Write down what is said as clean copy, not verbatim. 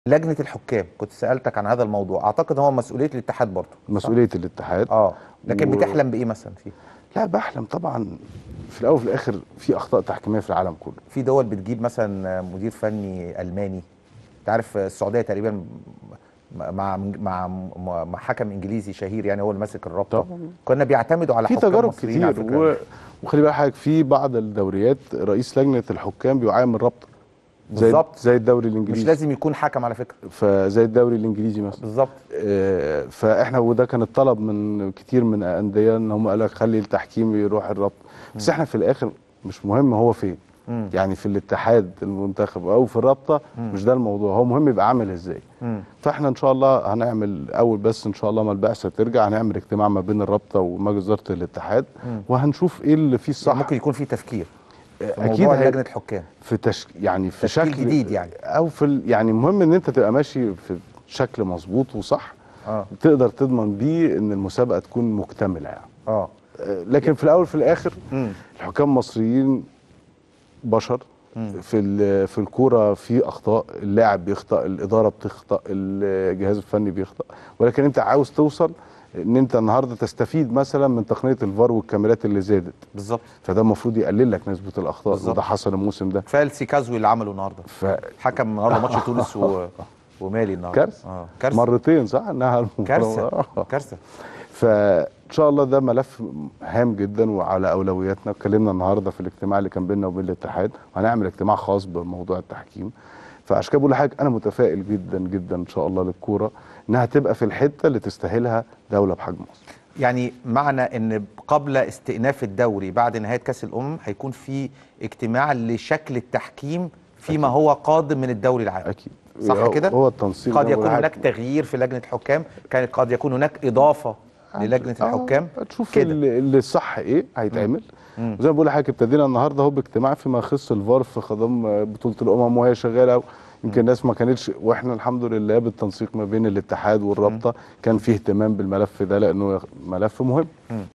لجنة الحكام كنت سألتك عن هذا الموضوع، اعتقد هو مسؤولية الاتحاد برضه. مسؤولية الاتحاد. لكن بتحلم بايه مثلا فيه؟ لا بحلم طبعا. في الاول وفي الاخر في اخطاء تحكيميه في العالم كله. في دول بتجيب مثلا مدير فني الماني، انت عارف السعودية تقريبا مع حكم انجليزي شهير، يعني هو اللي ماسك الرابطة. طبعا كنا بيعتمدوا على في حكام تجارب مصريين على كتير فكرة. وخلي بالك حضرتك في بعض الدوريات رئيس لجنه الحكام بيعين من الرابطه. بالظبط، زي الدوري مش الانجليزي. لازم يكون حكم على فكرة. فزي الدوري الانجليزي مثلا. بالظبط. فاحنا وده كان الطلب من كتير من الانديه ان هم قال لك خلي التحكيم يروح الرابطه، بس احنا في الاخر مش مهم هو فين. يعني في الاتحاد المنتخب او في الرابطه مش ده الموضوع، هو مهم يبقى عامل ازاي. فاحنا ان شاء الله هنعمل اول، بس ان شاء الله ما البعثه ترجع هنعمل اجتماع ما بين الرابطه ومجلس اداره الاتحاد وهنشوف ايه اللي فيه الصح. يعني ممكن يكون في تفكير في اكيد موضوع لجنة الحكام في يعني في تشكيل شكل جديد، يعني او في يعني المهم ان انت تبقى ماشي في شكل مظبوط وصح. تقدر تضمن بيه ان المسابقه تكون مكتمله يعني. لكن في الاول وفي الاخر الحكام المصريين بشر. في الكوره في اخطاء، اللاعب بيخطأ، الاداره بتخطأ، الجهاز الفني بيخطأ، ولكن انت عاوز توصل ان انت النهارده تستفيد مثلا من تقنيه الفار والكاميرات اللي زادت. بالظبط. فده المفروض يقلل لك نسبه الاخطاء. بالزبط. وده حصل الموسم ده. كفايه السيكازوي اللي عمله النهارده. حكم النهارده ماتش تونس ومالي النهارده. كارثه. كارثه مرتين صح انها كارثه كارثه. فان شاء الله ده ملف هام جدا وعلى اولوياتنا. اتكلمنا النهارده في الاجتماع اللي كان بيننا وبين الاتحاد، وهنعمل اجتماع خاص بموضوع التحكيم. فعشان كده بقول لحضرتك انا متفائل جدا جدا ان شاء الله للكوره انها تبقى في الحته اللي تستاهلها دوله بحجم مصر. يعني معنى ان قبل استئناف الدوري بعد نهايه كاس الامم هيكون في اجتماع لشكل التحكيم فيما أكيد. هو قادم من الدوري العام. اكيد صح كده؟ هو التنسيق قد يكون هناك تغيير في لجنه الحكام، قد يكون هناك اضافه للجنه الحكام. تشوف اللي الصح ايه هيتعمل. وزي ما بقول لحضرتك ابتدينا النهارده هو باجتماع فيما يخص الفار في خضم بطوله الامم وهي شغاله. يمكن الناس ما كانتش، واحنا الحمد لله بالتنسيق ما بين الاتحاد والرابطه كان فيه اهتمام بالملف ده لانه ملف مهم.